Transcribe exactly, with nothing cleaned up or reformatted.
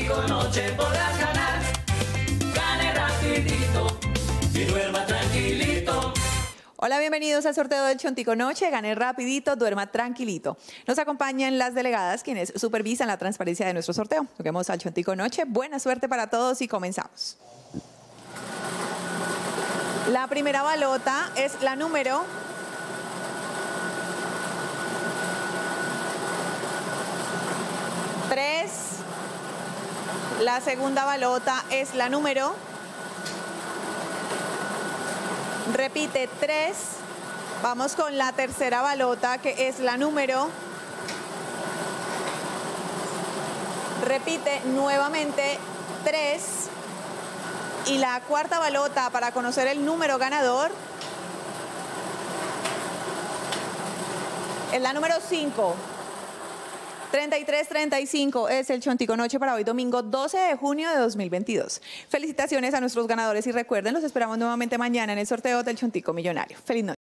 Chontico Noche podrás ganar. Gane rapidito y duerma tranquilito. Hola, bienvenidos al sorteo del Chontico Noche. Gane rapidito, duerma tranquilito. Nos acompañan las delegadas quienes supervisan la transparencia de nuestro sorteo. Juguemos al Chontico Noche. Buena suerte para todos y comenzamos. La primera balota es la número tres. La segunda balota es la número, repite, tres. Vamos con la tercera balota, que es la número, repite nuevamente, tres. Y la cuarta balota para conocer el número ganador es la número cinco. treinta y tres treinta y cinco es el Chontico Noche para hoy domingo doce de junio de dos mil veintidós. Felicitaciones a nuestros ganadores y recuerden, los esperamos nuevamente mañana en el sorteo del Chontico Millonario. Feliz noche.